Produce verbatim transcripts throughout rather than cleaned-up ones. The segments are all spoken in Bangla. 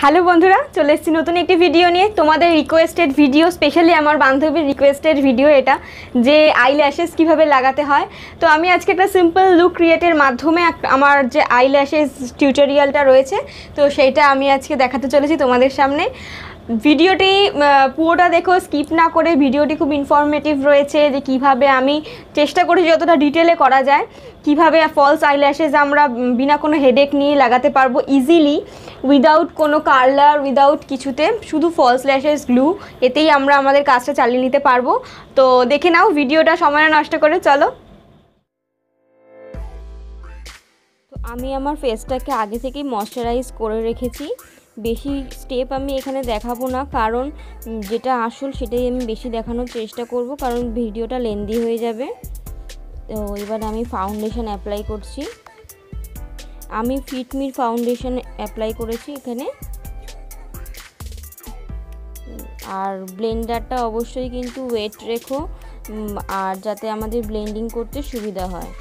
हेलो बंधुरा चले एसेছি नतून एक भिडियो निये तुम्हारे रिक्वेस्टेड भिडियो स्पेशली आमार बान्धबीर रिक्वेस्टेड भिडियो एटा जे आईलैशेस किभाबे लागाते हय। तो आमी आजके एक सिम्पल लुक क्रिएटेर माध्यमे आमार जे आईलैशेस टिउटोरियलटा रयेछे तो सेटा आमी आजके देखाते चलेछि तुम्हादेर सामने। भिडियोटी पुरोटा देखो स्किप ना करे भिडियोटी खूब इनफरमेटिव रयेछे जे किभाबे आमी चेष्टा करी যতটা डिटेले करा जाए किभाबे फल्स आईलैशेस आमरा बिना कोनो हेडेक निये लागाते पारबो इजिली उइदाउट कोनो कालार उइदाउट किछुते शुधु फल्स लैशेस ग्लू एतेई आमरा आमादेर काजटा चालिये निते पारबो। तो देखे नाओ भिडियोटा समय नष्ट करे चलो। तो आमी आमार फेसटाके आगे थेकेई मयश्चाराइज करे रेखेछि बेशी स्टेप आमी एखाने देखाबो ना कारण जेटा आसल सेटाई आमी बेशी देखानोर चेष्टा करब कारण भिडियोटा लेंदी हये जाबे। तो एबार आमी फाउंडेशन अप्लाई करछि आमी फिटमिर फाउंडेशन अप्लाई करेछि एखाने और ब्लेंडारटा अवश्यई किन्तु वेट रेखो और जाते आमादेर ब्लेंडिंग करते सुविधा हय।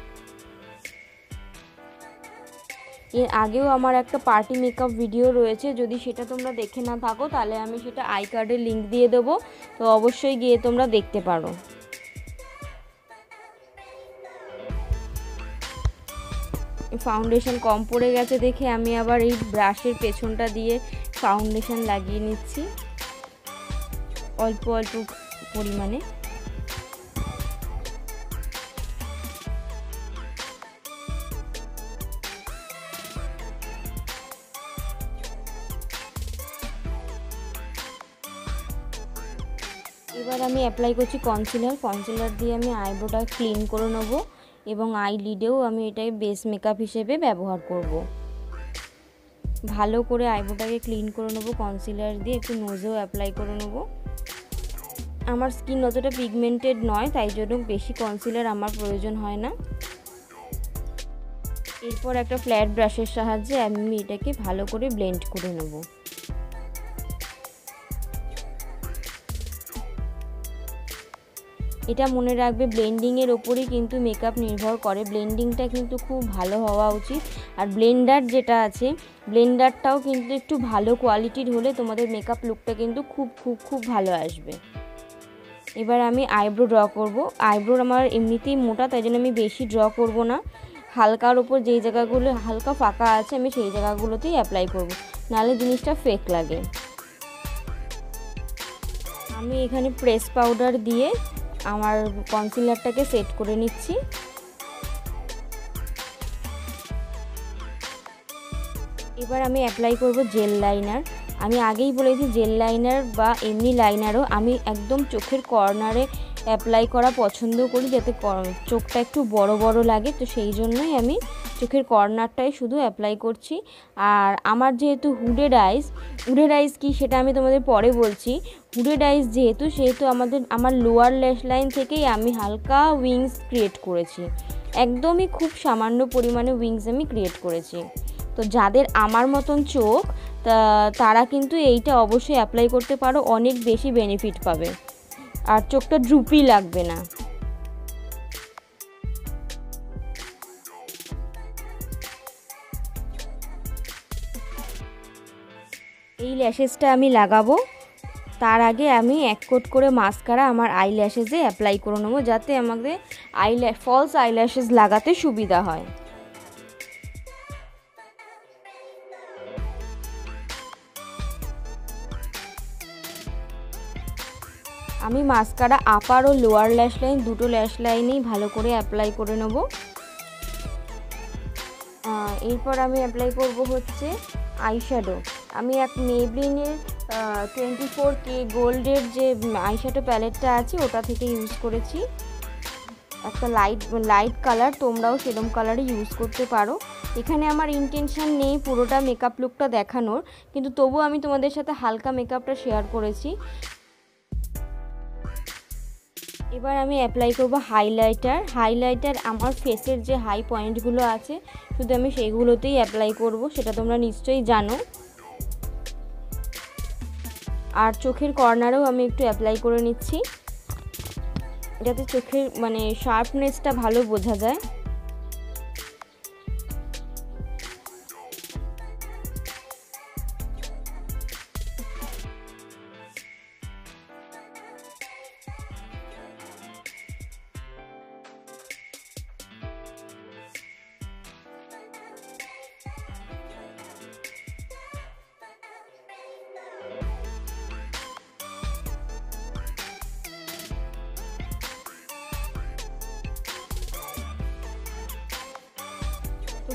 एर आगेও আমার একটা পার্টি মেকআপ ভিডিও রয়েছে যদি সেটা তোমরা দেখে না থাকো তাহলে আমি সেটা আই কার্ডে লিংক দিয়ে দেব তো অবশ্যই গিয়ে তোমরা দেখতে পারো। ফাউন্ডেশন কম পড়ে গেছে দেখে আমি আবার এই ব্রাশের পেছনটা দিয়ে ফাউন্ডেশন লাগিয়ে নিচ্ছি অল্প অল্প পরিমাণে। এবার আমি অ্যাপ্লাই করছি কনসিলার কনসিলার দিয়ে আমি আইব্রোটা ক্লিন করে নেব এবং আইলিডেও আমি এটাকে বেস মেকআপ হিসেবে ব্যবহার করব। ভালো করে আইব্রোটাকে ক্লিন করে নেব কনসিলার দিয়ে একটু নোজেও অ্যাপ্লাই করে নেব। আমার স্কিন অতটা পিগমেন্টেড নয় তাই জন্য বেশি কনসিলার আমার প্রয়োজন হয় না। এরপর একটা ফ্ল্যাট ব্রাশের সাহায্যে আমি এটাকে ভালো করে ব্লেন্ড করে নেব। এটা মনে রাখবে ব্লেন্ডিংয়ের ওপরই কিন্তু মেকআপ নির্ভর করে ব্লেন্ডিংটা কিন্তু খুব ভালো হওয়া উচিত আর ব্লেন্ডার যেটা আছে ব্লেন্ডারটাও কিন্তু একটু ভালো কোয়ালিটির হলে তোমাদের মেকআপ লুকটা কিন্তু খুব খুব খুব ভালো আসবে। এবার আমি আইব্রো ড্র করব আইব্রো আমার এমনিতেই মোটা তাই জন্য আমি বেশি ড্র করব না হালকার ওপর যেই জায়গাগুলো হালকা ফাঁকা আছে আমি সেই জায়গাগুলোতেই অ্যাপ্লাই করব নাহলে জিনিসটা ফেক লাগে। আমি এখানে প্রেস পাউডার দিয়ে আমার কনসিলারটাকে সেট করে নিচ্ছি। এবার আমি অ্যাপ্লাই করব জেল লাইনার আমি আগেই বলেছি জেল লাইনার বা এমনি লাইনারও আমি একদম চোখের কর্নারে অ্যাপ্লাই করা পছন্দ করি যাতে চোখটা একটু বড় বড় লাগে তো সেই জন্যই আমি চোখের কর্নারটাই শুধু অ্যাপ্লাই করছি। আর আমার যেহেতু হুডেড আইস হুডেড আইস কি সেটা আমি তোমাদের পরে বলছি। হুডেড আইস যেহেতু সেহেতু আমাদের আমার লোয়ার ল্যাশ লাইন থেকেই আমি হালকা উইংস ক্রিয়েট করেছি একদমই খুব সামান্য পরিমাণে উইংস আমি ক্রিয়েট করেছি। তো যাদের আমার মতন চোখ তারা কিন্তু এইটা অবশ্যই অ্যাপ্লাই করতে পারো অনেক বেশি বেনিফিট পাবে আর চোখটা ড্রুপি লাগবে না। এই ল্যাশেসটা আমি লাগাবো তার আগে আমি এক কোট করে মাস্কারা আমার আই ল্যাশেসে অ্যাপ্লাই করে নেবো যাতে আমাদের আই ফলস আই ল্যাশেস লাগাতে সুবিধা হয়। আমি মাস্কারা আপার ও লোয়ার ল্যাশ লাইন দুটো ল্যাশ লাইনেই ভালো করে অ্যাপ্লাই করে নেব। এরপর আমি অ্যাপ্লাই করব হচ্ছে আইশ্যাডো আমি এক মেবলিনের টোয়েন্টি ফোর কে গোল্ডের যে আইশ্যাডো প্যালেটটা আছে ওটা থেকে ইউজ করেছি একটা লাইট লাইট কালার তোমরাও সেরকম কালারই ইউজ করতে পারো। এখানে আমার ইন্টেনশন নেই পুরোটা মেকআপ লুকটা দেখানোর কিন্তু তবু আমি তোমাদের সাথে হালকা মেকআপটা শেয়ার করেছি। এবার আমি অ্যাপ্লাই করব হাইলাইটার হাইলাইটার আমার ফেসের যে হাই পয়েন্টগুলো আছে শুধু আমি সেইগুলোতেই অ্যাপ্লাই করব সেটা তোমরা নিশ্চয়ই জানো। আর চোখের কর্নারেও আমি একটু অ্যাপ্লাই করে নিচ্ছি যাতে চোখের মানে শার্পনেসটা ভালো বোঝা যায়।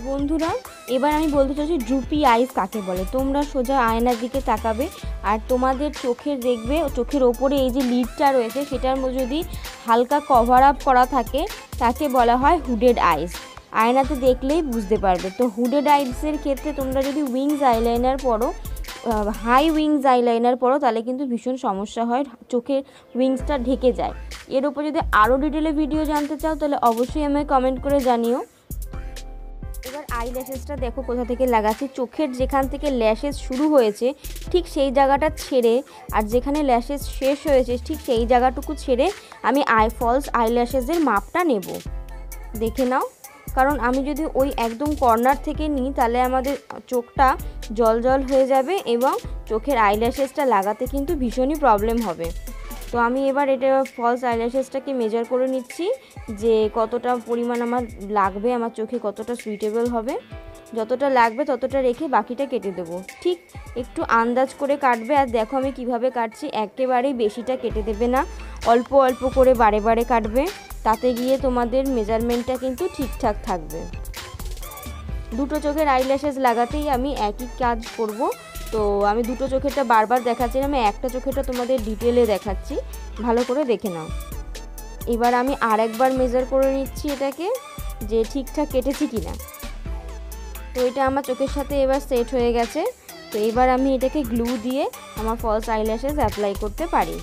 বন্ধুরা এবার আমি বলতে চাইছি ড্রুপি আইস কাকে বলে। তোমরা সোজা আয়নার দিকে তাকাবে আর তোমাদের চোখের দেখবে চোখের ওপরে এই যে লিডটা রয়েছে সেটার মধ্যে যদি হালকা কভার আপ করা থাকে তাকে বলা হয় হুডেড আইস। আয়নাতে দেখলেই বুঝতে পারবে। তো হুডেড আইসের ক্ষেত্রে তোমরা যদি উইংস আইলাইনার পরো, হাই উইংস আইলাইনার পরো, তাহলে কিন্তু ভীষণ সমস্যা হয়, চোখের উইংসটা ঢেকে যায়। এর উপর যদি আরও ডিটেলে ভিডিও জানতে চাও তাহলে অবশ্যই আমায় কমেন্ট করে জানিও। এবার আই ল্যাশেসটা দেখো কোথা থেকে লাগাচ্ছি। চোখের যেখান থেকে ল্যাশেস শুরু হয়েছে ঠিক সেই জায়গাটা ছেড়ে আর যেখানে ল্যাশেস শেষ হয়েছে ঠিক সেই জায়গাটুকু ছেড়ে আমি আই ফলস আই ল্যাশেসের মাপটা নেব। দেখে নাও, কারণ আমি যদি ওই একদম কর্নার থেকে নিই তাহলে আমাদের চোখটা জল জল হয়ে যাবে এবং চোখের আইল্যাশেসটা লাগাতে কিন্তু ভীষণই প্রবলেম হবে। তো আমি এবার এটা ফলস আইল্যাশেসটাকে মেজার করে নিচ্ছি যে কতটা পরিমাণ আমার লাগবে, আমার চোখে কতটা সুইটেবল হবে। যতটা লাগবে ততটা রেখে বাকিটা কেটে দেবো। ঠিক একটু আন্দাজ করে কাটবে। আর দেখো আমি কিভাবে কাটছি, একেবারেই বেশিটা কেটে দেবে না, অল্প অল্প করে বারে বারে কাটবে, তাতে গিয়ে তোমাদের মেজারমেন্টটা কিন্তু ঠিকঠাক থাকবে। দুটো চোখের আইল্যাশেস লাগাতেই আমি একই কাজ করব। তো আমি দুটো চোখেরটা বারবার দেখাচ্ছি না, আমি একটা চোখেরটা তোমাদের ডিটেলে দেখাচ্ছি, ভালো করে দেখে নাও। এবার আমি আর একবার মেজার করে নিচ্ছি এটাকে যে ঠিকঠাক কেটেছি কিনা। তো এটা আমার চোখের সাথে এবার সেট হয়ে গেছে। তো এবার আমি এটাকে গ্লু দিয়ে আমার ফলস আইল্যাশেস অ্যাপ্লাই করতে পারি।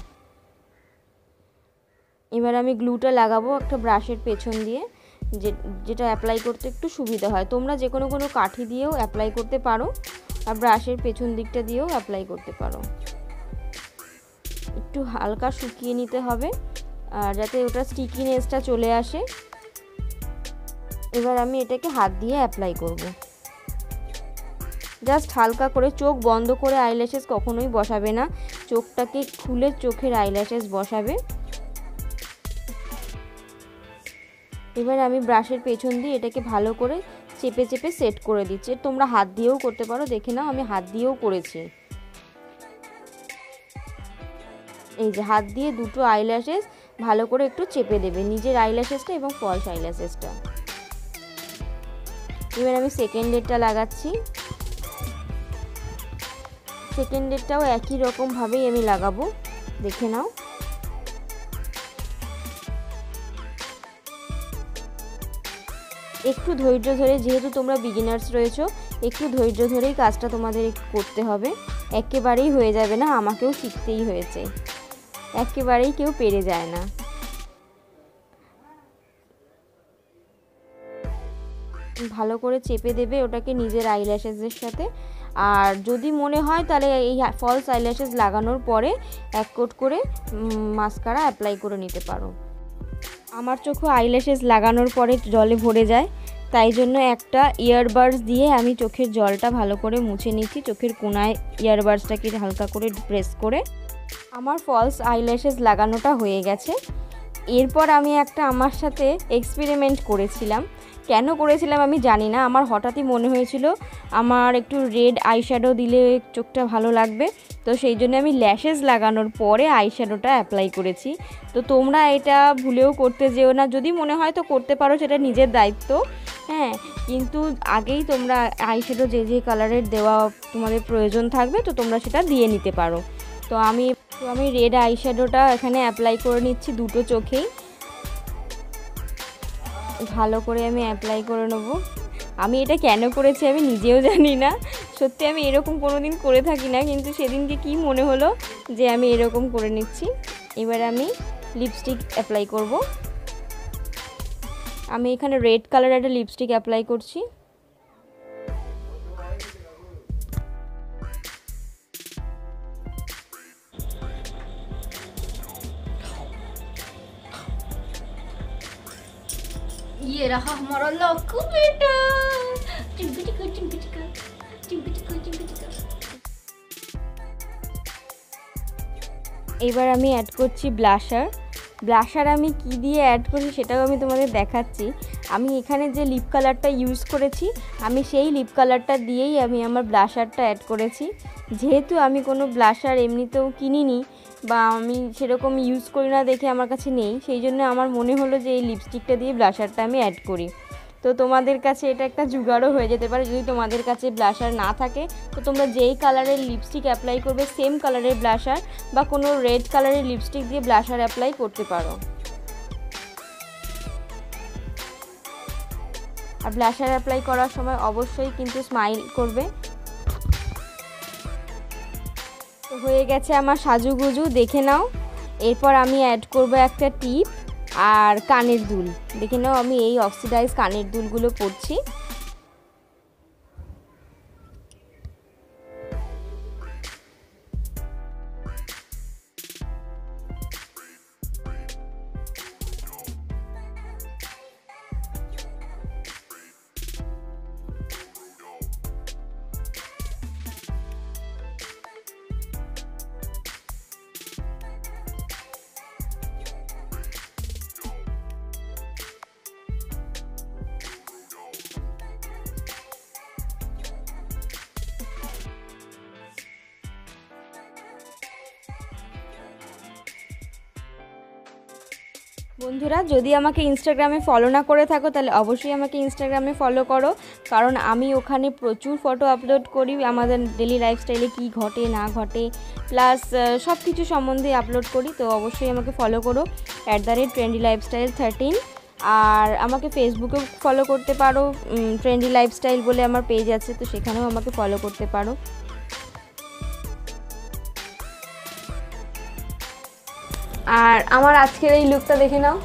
এবার আমি গ্লুটা লাগাবো একটা ব্রাশের পেছন দিয়ে, যে যেটা অ্যাপ্লাই করতে একটু সুবিধা হয়। তোমরা যে কোনো কোনো কাঠি দিয়েও অ্যাপ্লাই করতে পারো আর ব্রাশের পেছন দিকটা দিয়েও অ্যাপ্লাই করতে পারো। একটু হালকা শুকিয়ে নিতে হবে আর যাতে ওটা স্টিকিনেসটা চলে আসে। এবার আমি এটাকে হাত দিয়ে অ্যাপ্লাই করব। জাস্ট হালকা করে, চোখ বন্ধ করে আইল্যাশেস কখনোই বসাবে না, চোখটাকে খুলে চোখের আইল্যাশেস বসাবে। এবার আমি ব্রাশের পেছন দিয়ে এটাকে ভালো করে চেপে চেপে সেট করে দিচ্ছি। তোমরা হাত দিয়েও করতে পারো, দেখে নাও আমি হাত দিয়েও করেছি। এই যে হাত দিয়ে দুটো আইল্যাশেস ভালো করে একটু চেপে দেবে, নিজের আইল্যাশেসটা এবং ফলস আইল্যাশেসটা। এবার আমি সেকেন্ড লেয়ারটা লাগাচ্ছি। সেকেন্ড লেয়ারটাও একই রকমভাবেই আমি লাগাবো, দেখে নাও। একটু ধৈর্য ধরে, যেহেতু তোমরা বিগিনার্স রয়েছো, একটু ধৈর্য ধরেই কাজটা তোমাদের করতে হবে, একেবারেই হয়ে যাবে না। আমাকেও শিখতেই হয়েছে, একেবারেই কেউ পেরে যায় না। ভালো করে চেপে দেবে ওটাকে নিজের আইল্যাশেসের সাথে। আর যদি মনে হয় তাহলে এই ফলস আইল্যাশেস লাগানোর পরে এক কোট করে মাস্কারা অ্যাপ্লাই করে নিতে পারো। আমার চোখে আইল্যাশেস লাগানোর পরে জলে ভরে যায়, তাই জন্য একটা ইয়ারবাডস দিয়ে আমি চোখের জলটা ভালো করে মুছে নিচ্ছি। চোখের কোনায় ইয়ারবাডসটাকে হালকা করে প্রেস করে আমার ফলস আইল্যাশেস লাগানোটা হয়ে গেছে। এরপর আমি একটা আমার সাথে এক্সপেরিমেন্ট করেছিলাম। কেন করেছিলাম আমি জানি না, আমার হঠাৎই মনে হয়েছিল আমার একটু রেড আইশ্যাডো দিলে চোখটা ভালো লাগবে। তো সেই জন্য আমি ল্যাশেস লাগানোর পরে আইশ্যাডোটা অ্যাপ্লাই করেছি। তো তোমরা এটা ভুলেও করতে যেও না, যদি মনে হয় তো করতে পারো, সেটা নিজের দায়িত্ব। হ্যাঁ, কিন্তু আগেই তোমরা আইশ্যাডো যে যে কালারের দেওয়া তোমাদের প্রয়োজন থাকবে তো তোমরা সেটা দিয়ে নিতে পারো। তো আমি তো আমি রেড আইশ্যাডোটা এখানে অ্যাপ্লাই করে নিচ্ছি দুটো চোখেই। ভালো করে আমি অ্যাপ্লাই করে নেবো। আমি এটা কেন করেছি আমি নিজেও জানি না, সত্যি আমি এরকম কোনো দিন করে থাকি না, কিন্তু সেদিনকে কি মনে হলো যে আমি এরকম করে নিচ্ছি। এবার আমি লিপস্টিক অ্যাপ্লাই করব। আমি এখানে রেড কালার একটা লিপস্টিক অ্যাপ্লাই করছি। ये रहा हमारा लक्कू बेटा। चिंकी चिंकी चिंकी चिंकी चिंकी चिंकी चिंकी चिंकी। এবার আমি অ্যাড করছি ব্লাশার। ব্লাশার আমি কি দিয়ে অ্যাড করছি সেটাও আমি তোমাদের দেখাচ্ছি। আমি এখানে যে লিপ কালারটা ইউজ করেছি আমি সেই লিপ কালারটা দিয়েই আমি আমার ব্লাশারটা অ্যাড করেছি। যেহেতু আমি কোনো ব্লাশার এমনিতেও কিনিনি বা আমি সেরকম ইউজ করি না দেখে আমার কাছে নেই, সেই জন্য আমার মনে হলো যে এই লিপস্টিকটা দিয়ে ব্লাশারটা আমি অ্যাড করি। তো তোমাদের কাছে এটা একটা জুগাড়ও হয়ে যেতে পারে। যদি তোমাদের কাছে ব্লাশার না থাকে তো তোমরা যেই কালারের লিপস্টিক অ্যাপ্লাই করবে সেম কালারের ব্লাশার বা কোনো রেড কালারের লিপস্টিক দিয়ে ব্লাশার অ্যাপ্লাই করতে পারো। আর ব্লাশার অ্যাপ্লাই করার সময় অবশ্যই কিন্তু স্মাইল করবে। তো হয়ে গেছে আমার সাজুগুজু, দেখে নাও। এরপর আমি অ্যাড করব একটা টিপ আর কানের দুল। দেখে নাও আমি এই অক্সিডাইজ কানের দুলগুলো পরছি। বন্ধুরা, যদি আমাকে ইনস্টাগ্রামে ফলো না করে থাকো তাহলে অবশ্যই আমাকে ইনস্টাগ্রামে ফলো করো, কারণ আমি ওখানে প্রচুর ফটো আপলোড করি আমাদের ডেলি লাইফস্টাইলে কী ঘটে না ঘটে, প্লাস সব কিছু সম্বন্ধে আপলোড করি। তো অবশ্যই আমাকে ফলো করো at the rate trendy lifestyle thirteen. আর আমাকে ফেসবুকেও ফলো করতে পারো, ট্রেন্ডি লাইফস্টাইল বলে আমার পেজ আছে, তো সেখানেও আমাকে ফলো করতে পারো। আর আমার আজকের এই লুকটা দেখে নাও।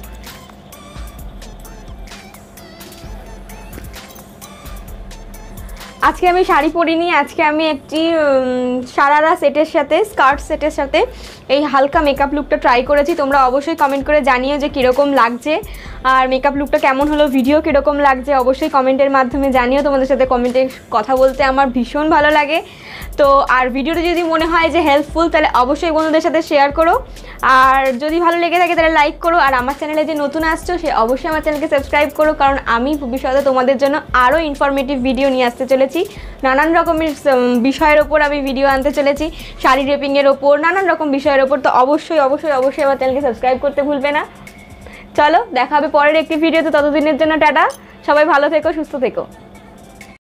আজকে আমি শাড়ি পরিনি, আজকে আমি একটি সারারা সেটের সাথে স্কার্ট সেটের সাথে এই হালকা মেকআপ লুকটা ট্রাই করেছি। তোমরা অবশ্যই কমেন্ট করে জানিও যে কীরকম লাগছে, আর মেকআপ লুকটা কেমন হলো, ভিডিও কীরকম লাগছে অবশ্যই কমেন্টের মাধ্যমে জানিও। তোমাদের সাথে কমেন্টে কথা বলতে আমার ভীষণ ভালো লাগে। তো আর ভিডিওটা যদি মনে হয় যে হেল্পফুল তাহলে অবশ্যই বন্ধুদের সাথে শেয়ার করো, আর যদি ভালো লেগে থাকে তাহলে লাইক করো। আর আমার চ্যানেলে যে নতুন আসছো সে অবশ্যই আমার চ্যানেলকে সাবস্ক্রাইব করো, কারণ আমি ভবিষ্যতে তোমাদের জন্য আরও ইনফরমেটিভ ভিডিও নিয়ে আসতে চলেছি। নানান রকমের বিষয়ের ওপর আমি ভিডিও আনতে চলেছি, শাড়ি ড্রেপিংয়ের ওপর, নানান রকম বিষয়ের ওপর। তো অবশ্যই অবশ্যই অবশ্যই আমার চ্যানেলকে সাবস্ক্রাইব করতে ভুলবে না। চলো দেখা হবে পরের একটি ভিডিওতে, ততদিনের জন্য টাটা, সবাই ভালো থেকো, সুস্থ থেকো।